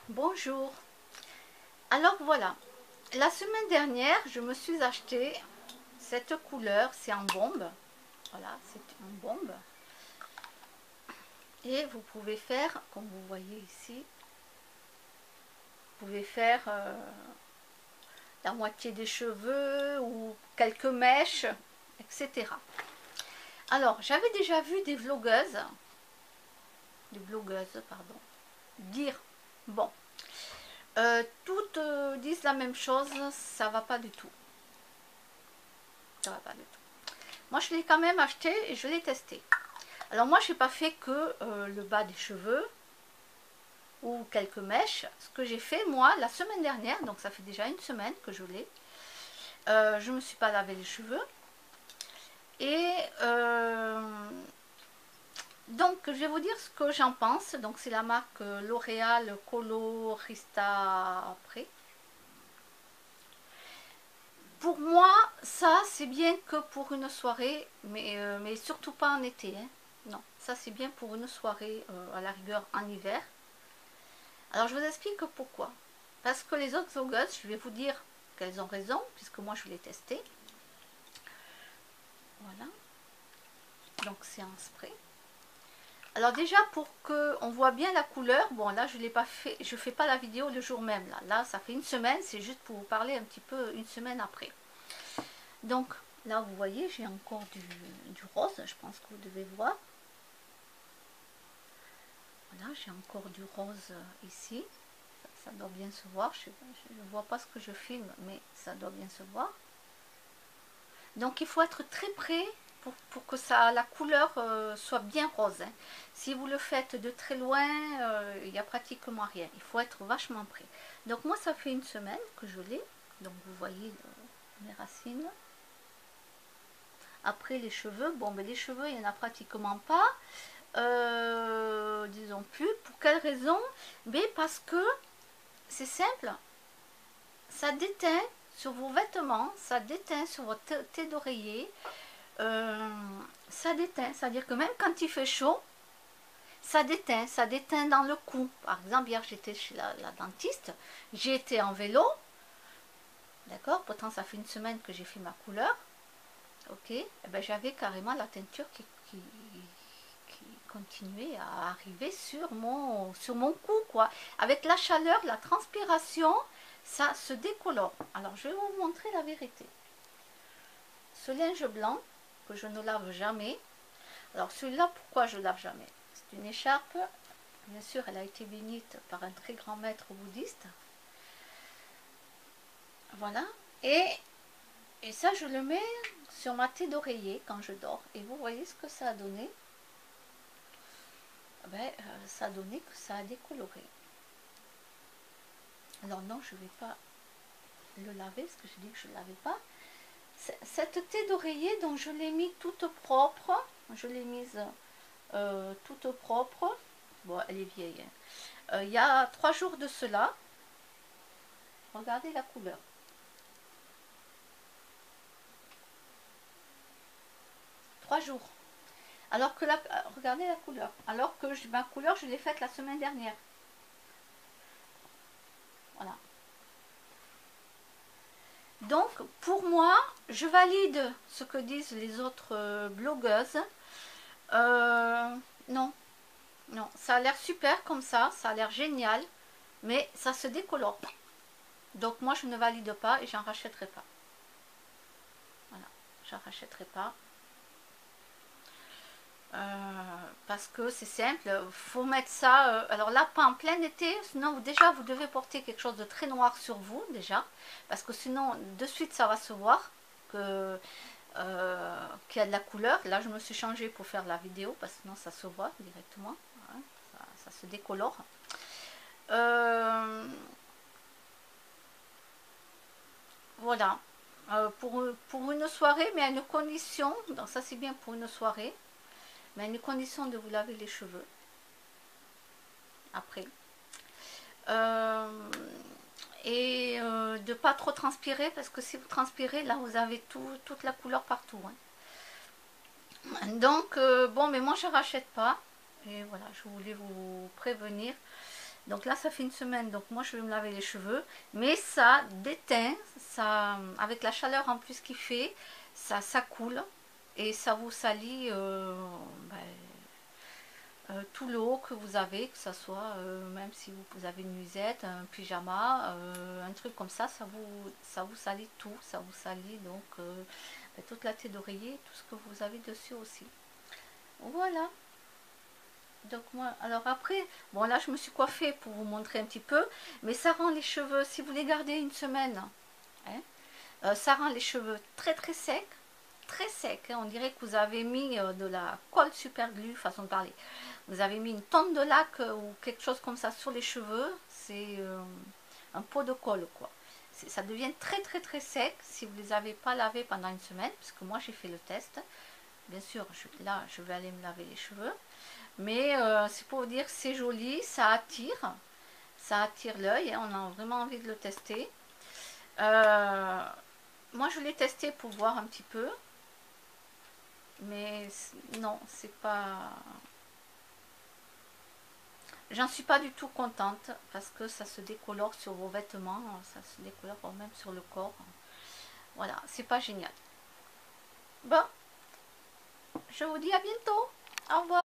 Bonjour. Alors voilà, la semaine dernière, je me suis acheté cette couleur, c'est en bombe. Voilà, c'est en bombe. Et vous pouvez faire, comme vous voyez ici, vous pouvez faire la moitié des cheveux ou quelques mèches, etc. Alors, j'avais déjà vu des blogueuses, pardon, dire, bon, toutes disent la même chose, ça va pas du tout. Ça va pas du tout. Moi, je l'ai quand même acheté et je l'ai testé. Alors moi, je n'ai pas fait que le bas des cheveux ou quelques mèches. Ce que j'ai fait, moi, la semaine dernière, donc ça fait déjà une semaine que je l'ai, je ne me suis pas lavé les cheveux. Et donc, je vais vous dire ce que j'en pense. Donc, c'est la marque L'Oréal Colorista Pré. Pour moi, ça, c'est bien que pour une soirée, mais surtout pas en été. Hein. Non, ça, c'est bien pour une soirée, à la rigueur, en hiver. Alors, je vous explique pourquoi. Parce que les autres blogueuses, je vais vous dire qu'elles ont raison, puisque moi, je l'ai testé. Voilà. Donc, c'est un spray. Alors déjà pour que on voit bien la couleur, bon là je l'ai pas fait, je fais pas la vidéo le jour même là ça fait une semaine, c'est juste pour vous parler un petit peu une semaine après. Donc là vous voyez j'ai encore du rose, je pense que vous devez voir. Voilà, j'ai encore du rose ici, ça doit bien se voir, je ne vois pas ce que je filme mais ça doit bien se voir. Donc il faut être très près pour que la couleur soit bien rose. Hein. Si vous le faites de très loin, il n'y a pratiquement rien. Il faut être vachement près. Donc moi ça fait une semaine que je l'ai. Donc vous voyez mes racines. Après les cheveux, bon ben les cheveux il n'y en a pratiquement pas. Disons plus. Pour quelle raison? Ben parce que c'est simple. Ça déteint sur vos vêtements, ça déteint sur votre thé d'oreiller. euh, Ça déteint, c'est-à-dire que même quand il fait chaud, ça déteint dans le cou. Par exemple, hier j'étais chez la dentiste, j'ai été en vélo, d'accord, pourtant ça fait une semaine que j'ai fait ma couleur, ok, et ben, j'avais carrément la teinture qui continuait à arriver sur mon cou, quoi. Avec la chaleur, la transpiration, ça se décolore. Alors je vais vous montrer la vérité. Ce linge blanc, que je ne lave jamais, alors celui-là, pourquoi je ne lave jamais? C'est une écharpe, bien sûr, elle a été bénite par un très grand maître bouddhiste. Voilà. Et ça, je le mets sur ma tête d'oreiller quand je dors. Et vous voyez ce que ça a donné? Ben, ça a donné que ça a décoloré. Alors non, je ne vais pas le laver, parce que je dis que je ne lavais pas. Cette tête d'oreiller, donc je l'ai mis toute propre. Je l'ai mise toute propre. Bon, elle est vieille. Il y a 3 jours de cela. Regardez la couleur. 3 jours. Alors que regardez la couleur. Alors que ma couleur, je l'ai faite la semaine dernière. Voilà. Donc, pour moi, je valide ce que disent les autres blogueuses. Non, non, ça a l'air super comme ça a l'air génial, mais ça se décolore. Donc moi, je ne valide pas et j'en rachèterai pas. Voilà, j'en rachèterai pas. Parce que c'est simple, faut mettre ça, alors là pas en plein été, sinon déjà vous devez porter quelque chose de très noir sur vous déjà, parce que sinon de suite ça va se voir que qu'il y a de la couleur. Là je me suis changée pour faire la vidéo, parce que sinon ça se voit directement, hein, ça se décolore. Voilà, pour une soirée, mais à une condition, donc ça c'est bien pour une soirée, mais à une condition de vous laver les cheveux après. Euh, et de ne pas trop transpirer, parce que si vous transpirez, là vous avez toute la couleur partout. Hein. Donc, bon, mais moi je rachète pas. Et voilà, je voulais vous prévenir. Donc là, ça fait une semaine, donc moi je vais me laver les cheveux. Mais ça déteint, ça, avec la chaleur en plus qu'il fait, ça coule et ça vous salit tout l'eau que vous avez, que ce soit, même si vous avez une nuisette, un pyjama, un truc comme ça vous salit tout, ça vous salit donc toute la tête d'oreiller, tout ce que vous avez dessus aussi. Voilà. Donc moi, alors après, bon là je me suis coiffée pour vous montrer un petit peu, mais ça rend les cheveux, si vous les gardez une semaine, hein, ça rend les cheveux très secs, hein. On dirait que vous avez mis de la colle super glue, façon de parler. Vous avez mis une tonne de lac ou quelque chose comme ça sur les cheveux, c'est un pot de colle quoi. Ça devient très sec si vous ne les avez pas lavés pendant une semaine, parce que moi j'ai fait le test. Bien sûr, là je vais aller me laver les cheveux. Mais c'est pour vous dire que c'est joli, ça attire l'œil, hein, on a vraiment envie de le tester. Moi je l'ai testé pour voir un petit peu, mais non, c'est pas... J'en suis pas du tout contente parce que ça se décolore sur vos vêtements, ça se décolore même sur le corps. Voilà, c'est pas génial. Bon, je vous dis à bientôt. Au revoir.